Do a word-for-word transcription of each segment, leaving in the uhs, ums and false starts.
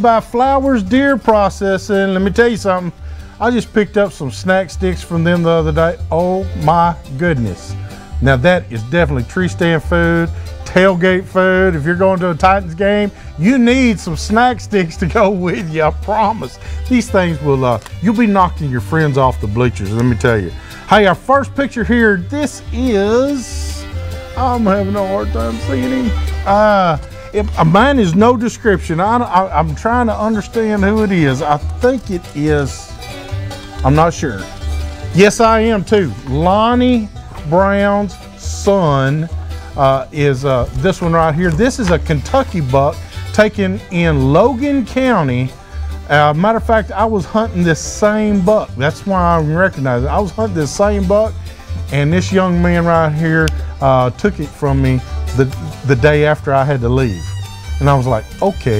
by Flowers Deer Processing. Let me tell you something. I just picked up some snack sticks from them the other day. Oh my goodness. Now that is definitely tree stand food, tailgate food. If you're going to a Titans game, you need some snack sticks to go with you, I promise. These things will, uh, you'll be knocking your friends off the bleachers, let me tell you. Hey, our first picture here, this is, I'm having a hard time seeing him. Uh, it, uh, mine is no description. I, I, I'm trying to understand who it is. I think it is, I'm not sure. Yes, I am too. Lonnie Brown's son uh, is uh, this one right here. This is a Kentucky buck taken in Logan County. Uh, matter of fact, I was hunting this same buck. That's why I recognize it. I was hunting this same buck, and this young man right here uh, took it from me the, the day after I had to leave. And I was like, okay.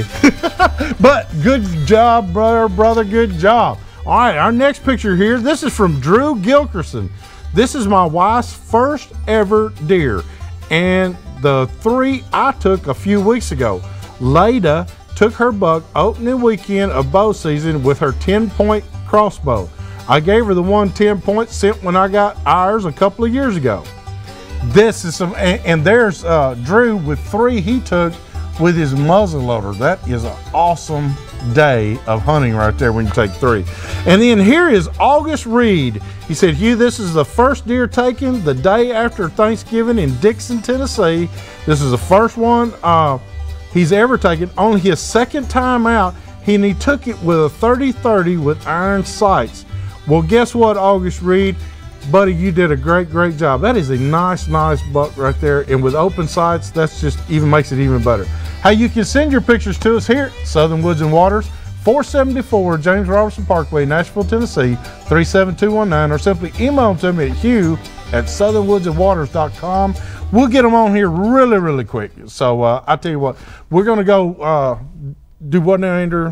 But good job, brother, brother, good job. All right, our next picture here, this is from Drew Gilkerson. This is my wife's first ever deer, and the three I took a few weeks ago. Leda took her buck opening weekend of bow season with her ten point crossbow. I gave her the one ten point sent when I got ours a couple of years ago. This is some, and, and there's uh, Drew with three he took with his muzzle loader. That is an awesome day of hunting right there when you take three. And then here is August Reed. He said, Hugh, this is the first deer taken the day after Thanksgiving in Dixon, Tennessee. This is the first one uh, he's ever taken, only his second time out, and he took it with a thirty thirty with iron sights. Well, guess what, August Reed? Buddy, you did a great, great job. That is a nice, nice buck right there. And with open sights, that's just even makes it even better. Hey, you can send your pictures to us here at Southern Woods and Waters, four seventy-four James Robertson Parkway, Nashville, Tennessee, three seven two one nine, or simply email them to me at hugh at southern woods and waters dot com. We'll get them on here really, really quick. So uh, I tell you what, we're going to go uh, do what now, Andrew?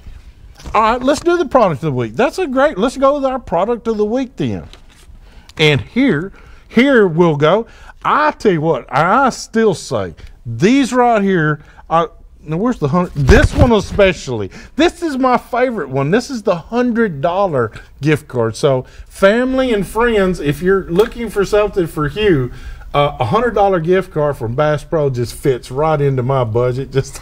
All right, let's do the product of the week. That's a great, let's go with our product of the week then. And here, here we'll go. I tell you what, I still say these right here are, now where's the hundred? This one especially. This is my favorite one. This is the hundred dollar gift card. So family and friends, if you're looking for something for Hugh, uh, a hundred dollar gift card from Bass Pro just fits right into my budget. Just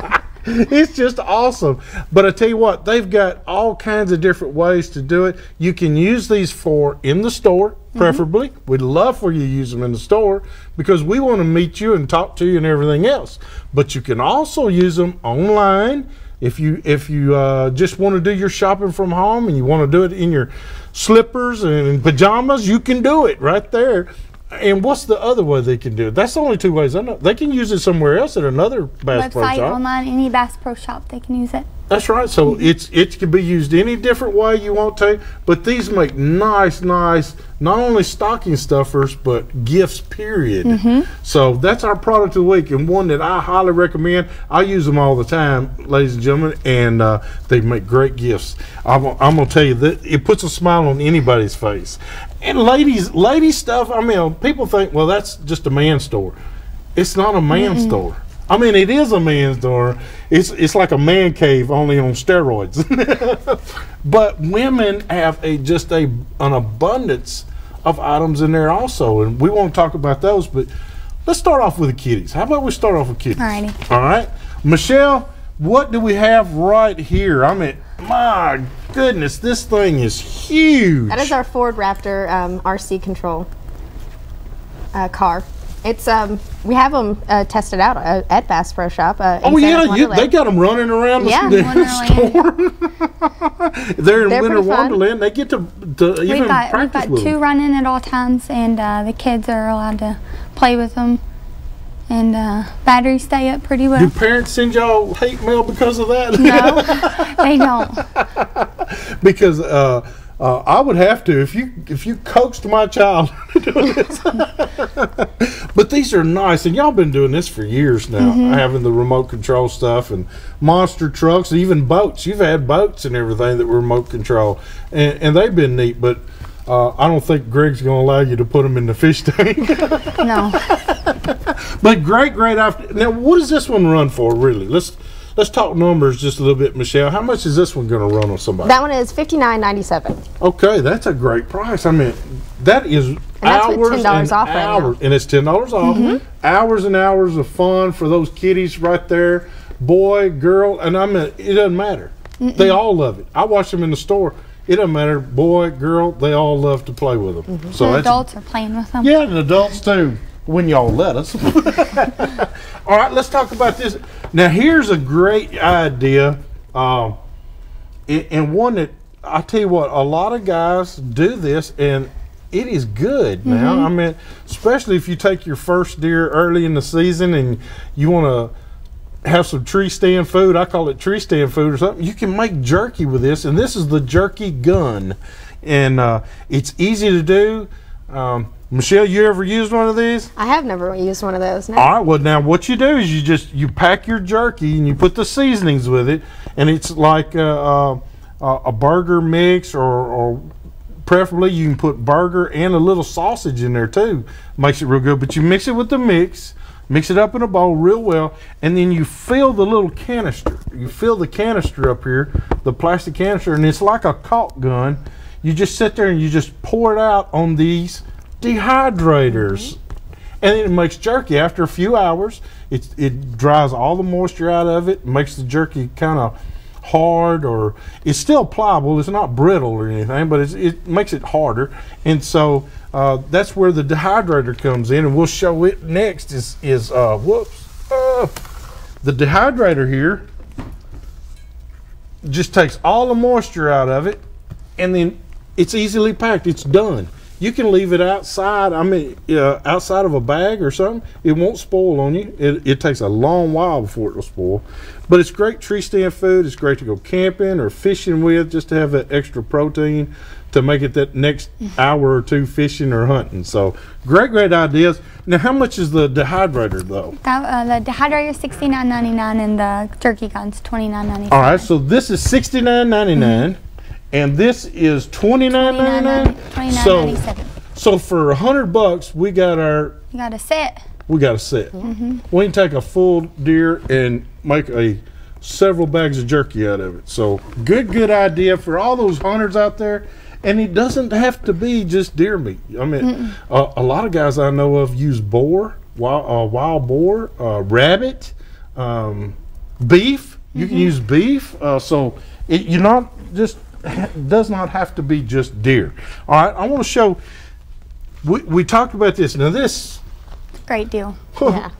it's just awesome. But I tell you what, they've got all kinds of different ways to do it. You can use these for in the store, preferably. Mm-hmm. We'd love for you to use them in the store because we want to meet you and talk to you and everything else. But you can also use them online if you if you uh, just want to do your shopping from home and you want to do it in your slippers and pajamas. You can do it right there. And what's the other way they can do it? That's the only two ways I know. They can use it somewhere else at another Bass Pro shop. Website, online, any Bass Pro shop, they can use it. That's right. So it's it can be used any different way you want to. But these make nice, nice, not only stocking stuffers, but gifts, period. Mm-hmm. So that's our product of the week, and one that I highly recommend. I use them all the time, ladies and gentlemen, and uh, they make great gifts. I'm, I'm going to tell you that it puts a smile on anybody's face. And ladies, ladies stuff, I mean, people think, well, that's just a man's store. It's not a man's mm-hmm. store. I mean, it is a man's store. It's it's like a man cave, only on steroids. But women have a just a an abundance of items in there also, and we won't talk about those. But let's start off with the kitties. How about we start off with kitties? Alrighty. All right, Michelle, what do we have right here? I mean, my goodness, this thing is huge. That is our Ford Raptor um, R C control uh, car. It's um we have them uh, tested out uh, at Bass Pro Shop. Uh, oh yeah, you, they got them running around yeah, the, the store. They're in They're Winter Wonderland. They get to, to we've even got, practice We've got with two them. running at all times, and uh, the kids are allowed to play with them, and uh, batteries stay up pretty well. Do parents send y'all hate mail because of that? No, they don't. Because uh, uh, I would have to if you if you coaxed my child into doing this. But these are nice, and y'all been doing this for years now, mm-hmm. having the remote control stuff and monster trucks, even boats. You've had boats and everything that were remote control, and, and they've been neat. But uh, I don't think Greg's going to allow you to put them in the fish tank. No. But great, great. After now, what does this one run for? Really, let's let's talk numbers just a little bit, Michelle. How much is this one going to run on somebody? That one is fifty-nine ninety-seven. Okay, that's a great price. I mean, that is and that's hours with ten dollars and off hours, right now. and it's ten dollars off. Mm-hmm. Hours and hours of fun for those kiddies right there, boy, girl, and I mean, it doesn't matter. Mm-mm. They all love it. I watch them in the store. It doesn't matter, boy, girl, they all love to play with them. Mm-hmm. So the adults are playing with them. Yeah, and adults too, when y'all let us. All right, let's talk about this. Now, here's a great idea, um, and one that I tell you what, a lot of guys do this, and it is good. Mm-hmm. Now, I mean, especially if you take your first deer early in the season and you want to have some tree stand food. I call it tree stand food or something. You can make jerky with this, and this is the jerky gun, and uh, it's easy to do. Um, Michelle, you ever used one of these? I have never used one of those. No. All right. Well, now what you do is you just you pack your jerky and you put the seasonings with it, and it's like a, a, a burger mix, or, or preferably you can put burger and a little sausage in there too. Makes it real good. But you mix it with the mix. Mix it up in a bowl real well, and then you fill the little canister. You fill the canister up here, the plastic canister, and it's like a caulk gun. You just sit there and you just pour it out on these dehydrators. Mm-hmm. And then it makes jerky. After a few hours, it, it dries all the moisture out of it, makes the jerky kind of hard, or it's still pliable. It's not brittle or anything, but it's, it makes it harder. And so uh, that's where the dehydrator comes in, and we'll show it next. Is is uh, whoops, uh, the dehydrator here just takes all the moisture out of it, and then it's easily packed. It's done. You can leave it outside. I mean, uh, outside of a bag or something. It won't spoil on you. It, it takes a long while before it will spoil. But it's great tree stand food. It's great to go camping or fishing with, just to have that extra protein to make it that next hour or two fishing or hunting. So great, great ideas. Now, how much is the dehydrator though? That, uh, the dehydrator is sixty-nine ninety-nine, and the jerky gun's twenty-nine ninety-nine. All right, so this is sixty-nine ninety-nine. Mm-hmm. And this is twenty-nine ninety-nine. twenty-nine ninety-seven. So, so for a hundred bucks, we got our. You got a set. We got a set. Mm-hmm. We can take a full deer and make a several bags of jerky out of it. So good, good idea for all those hunters out there. And it doesn't have to be just deer meat. I mean, uh, a lot of guys I know of use boar, wild, uh, wild boar, uh, rabbit, um, beef. You mm-hmm. can use beef. Uh, so it, you're not just. Does not have to be just deer. All right, I want to show. We, we talked about this. Now this. Great deal. Yeah.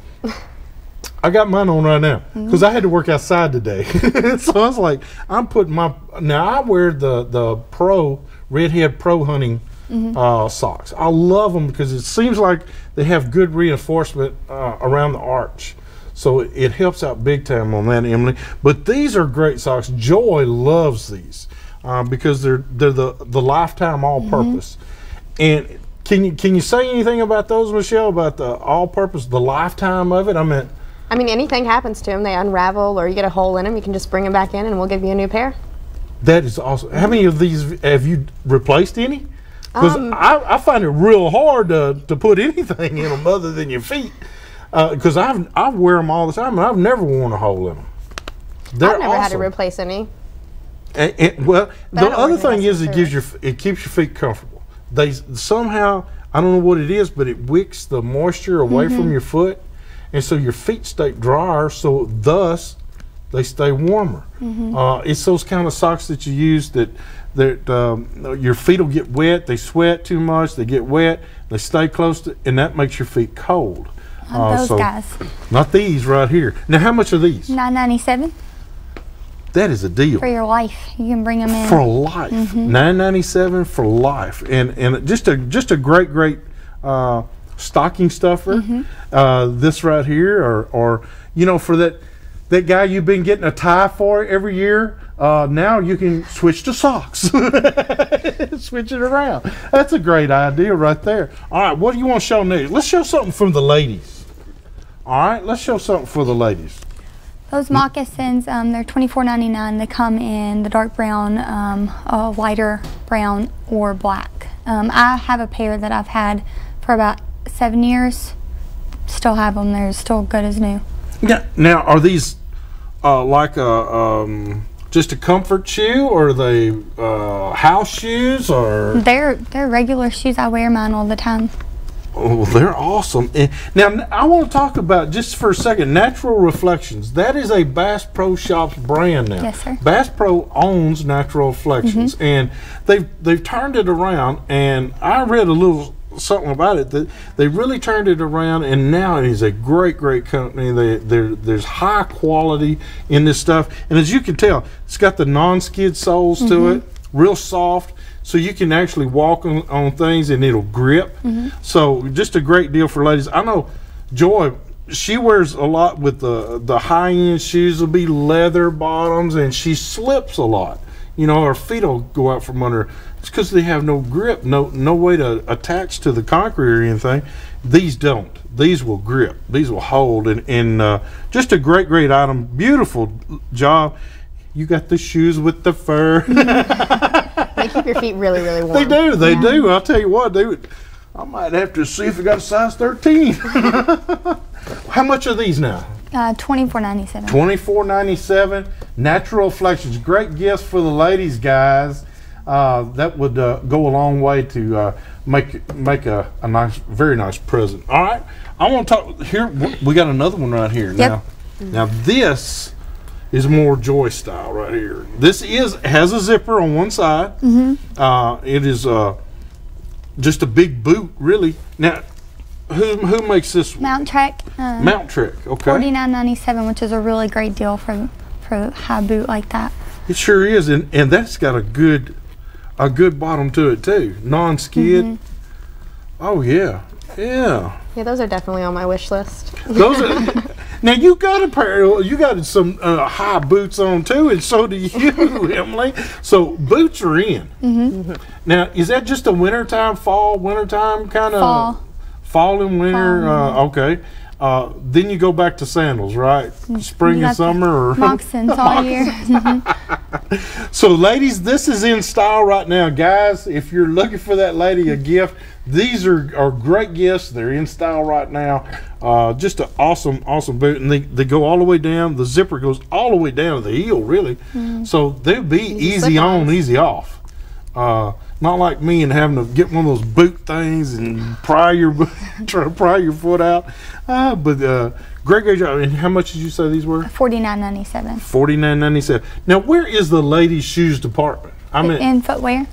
I got mine on right now because mm-hmm. I had to work outside today. So I was like, I'm putting my. Now I wear the the pro Redhead Pro hunting mm-hmm. uh, socks. I love them because it seems like they have good reinforcement uh, around the arch. So it helps out big time on that, Emily. But these are great socks. Joy loves these. Uh, because they're they're the the lifetime all-purpose. Mm-hmm. And can you can you say anything about those, Michelle? About the all-purpose, the lifetime of it? I mean, I mean, anything happens to them, they unravel or you get a hole in them, you can just bring them back in, and we'll give you a new pair. That is awesome. How many of these have you replaced? Any? Because Um, I, I find it real hard to to put anything in them other than your feet. Because uh, I've I wear them all the time, and I've never worn a hole in them. They're I've never awesome. had to replace any. And, and, well, But the I don't other wear thing is it necessarily. gives your it keeps your feet comfortable. They somehow, I don't know what it is, but it wicks the moisture away Mm-hmm. from your foot, and so your feet stay drier. So thus, they stay warmer. Mm-hmm. Uh, it's those kind of socks that you use that that um, your feet will get wet. They sweat too much. They get wet. They stay close to, and that makes your feet cold. Not those so guys. Not these right here. Now, how much are these? nine ninety-seven That is a deal. for your life. You can bring them in. For life, nine ninety-seven for life, and and just a just a great great uh, stocking stuffer. Mm-hmm. Uh, this right here, or or you know, for that that guy you've been getting a tie for every year. Uh, now you can switch to socks. Switch it around. That's a great idea right there. All right, what do you want to show next? Let's show something from the ladies. All right, let's show something for the ladies. Those moccasins, um, they're twenty-four ninety-nine. They come in the dark brown, um, a lighter brown, or black. Um, I have a pair that I've had for about seven years. Still have them. They're still good as new. Yeah. Now, are these uh, like a um, just a comfort shoe, or are they uh, house shoes, or? They're they're regular shoes. I wear mine all the time. Oh, they're awesome. And now I want to talk about just for a second Natural Reflections. That is a Bass Pro Shops brand now. Yes, sir. Bass Pro owns Natural Reflections, mm-hmm. and they've they've turned it around. And I read a little something about it that they really turned it around, and now it is a great, great company. They there's high quality in this stuff, and as you can tell, it's got the non-skid soles mm-hmm. to it, real soft. So you can actually walk on, on things and it'll grip. Mm-hmm. So just a great deal for ladies. I know Joy, she wears a lot with the the high end shoes. Will be leather bottoms, and she slips a lot. You know, her feet will go out from under. It's because they have no grip, no no way to attach to the concrete or anything. These don't. These will grip. These will hold, and and uh, just a great great item. Beautiful job. You got the shoes with the fur. They keep your feet really, really warm. They do, they yeah. do. I'll tell you what, they would, I might have to see if they got a size thirteen. How much are these now? Uh, twenty-four ninety-seven. twenty-four ninety-seven. Natural Reflections. Great gifts for the ladies, guys. Uh, that would uh, go a long way to uh, make make a, a nice, very nice present. All right, I want to talk here. We got another one right here. Yep. Now, now this is more Joy style right here. This is has a zipper on one side. Mm-hmm. uh, it is uh, just a big boot, really. Now, who who makes this one? Mount Trek. Um, Mount Trek. Okay. forty-nine ninety-seven, which is a really great deal for for a high boot like that. It sure is, and and that's got a good a good bottom to it too. Non-skid. Mm-hmm. Oh yeah, yeah. Yeah, those are definitely on my wish list. Those are. Now you got a pair. You got some uh, high boots on too, and so do you, Emily. So boots are in. Mm-hmm. Now, is that just a wintertime, fall, wintertime kind of? Fall. Fall and winter. Fall. Uh, okay. Uh, then you go back to sandals, right? Spring and summer, or moccasins all year. Mm-hmm. So, ladies, this is in style right now, guys. If you're looking for that lady a gift, these are, are great gifts. They're in style right now. Uh, just an awesome, awesome boot, and they, they go all the way down. The zipper goes all the way down to the heel, really. Mm. So they'll be easy on, easy off. Uh, not like me and having to get one of those boot things and pry your try to pry your foot out. Uh, but uh, great, great job. And how much did you say these were? forty-nine ninety-seven. forty-nine ninety-seven. Now, where is the ladies' shoes department? I mean, in footwear.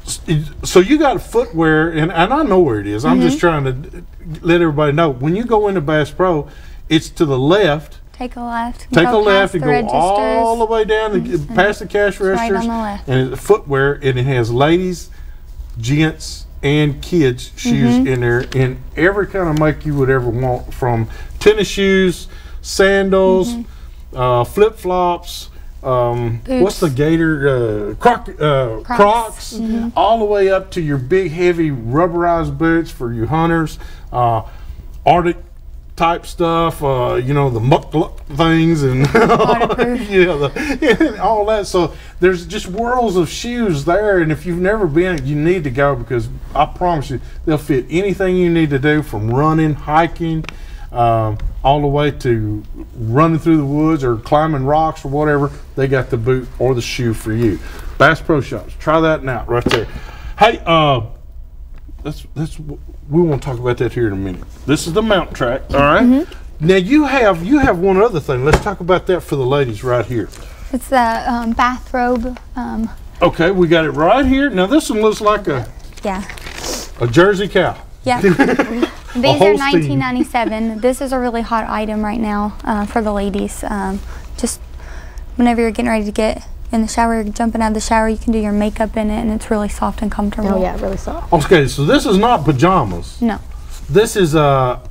So you got footwear, and, and I know where it is. I'm mm-hmm. just trying to let everybody know. When you go into Bass Pro, it's to the left. Take a left. Take a left and go registers. all the way down to Mm-hmm. past the cash registers. Right on the left. And it's footwear, and it has ladies, gents, and kids shoes Mm-hmm. in there, in every kind of make you would ever want, from tennis shoes, sandals, mm-hmm. uh, flip flops. Um, what's the gator? Uh, croc, uh, Crocs, Crocs mm-hmm. all the way up to your big, heavy, rubberized boots for you hunters, uh, Arctic type stuff. Uh, you know, the muck things and yeah, the, yeah, all that. So there's just worlds of shoes there, and if you've never been, you need to go, because I promise you, they'll fit anything you need to do, from running, hiking. Um, all the way to running through the woods or climbing rocks or whatever. They got the boot or the shoe for you. Bass Pro Shops. Try that out right there. Hey, uh, that's that's we want to talk about that here in a minute. This is the Mount Track. All right. Mm-hmm. Now you have you have one other thing. Let's talk about that for the ladies right here. It's the um, bathrobe. Um, okay, we got it right here. Now this one looks like a yeah a Jersey cow. Yeah. These are nineteen ninety-seven. This is a really hot item right now uh, for the ladies. Um, just whenever you're getting ready to get in the shower, you're jumping out of the shower, you can do your makeup in it, and it's really soft and comfortable. Oh yeah, really soft. Okay, so this is not pajamas. No. This is uh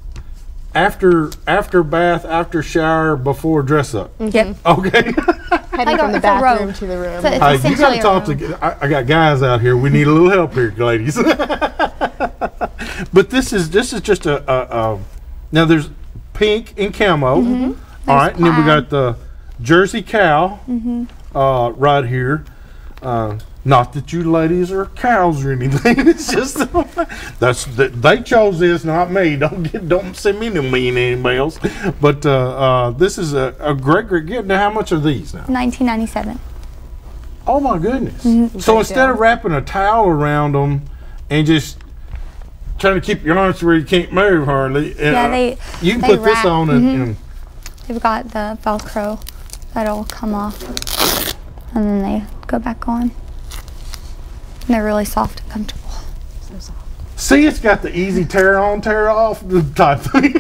after after bath, after shower, before dress up. Mm-hmm. Yep. Okay. Heading Like from a- the it's a robe. bathroom to the room. So it's Hey, you got essentially to a talk robe. to. I, I got guys out here. We need a little help here, ladies. But this is this is just a, a, a now there's pink and camo. Mm-hmm. All right, and then we got the Jersey cow Mm-hmm. uh, right here. Uh, Not that you ladies are cows or anything. It's just that's they chose this, not me. Don't get, don't send me no mean emails. But uh, uh, this is a, a great, great gift. Now, how much are these now? nineteen ninety-seven. Oh my goodness! Mm-hmm. So Great instead deal. of wrapping a towel around them and just trying to keep your arms where you can't move hardly, Yeah, uh, they you can they put wrap, this on and. mhm. and They've got the Velcro that'll come off, and then they go back on. And they're really soft and comfortable. So soft. See, it's got the easy tear on, tear off type thing.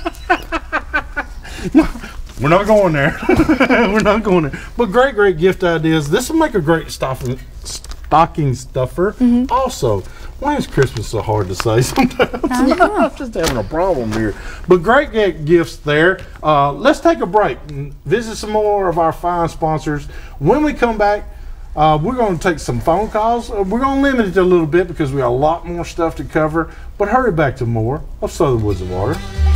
We're not going there. We're not going there. But great, great gift ideas. This will make a great stocking, stocking stuffer. Mm-hmm. Also, why is Christmas so hard to say sometimes? I don't know. I'm just having a problem here. But great, great gifts there. Uh, let's take a break and visit some more of our fine sponsors. When we come back, Uh, we're going to take some phone calls. Uh, we're going to limit it a little bit because we got a lot more stuff to cover. But hurry back to more of Southern Woods and Water.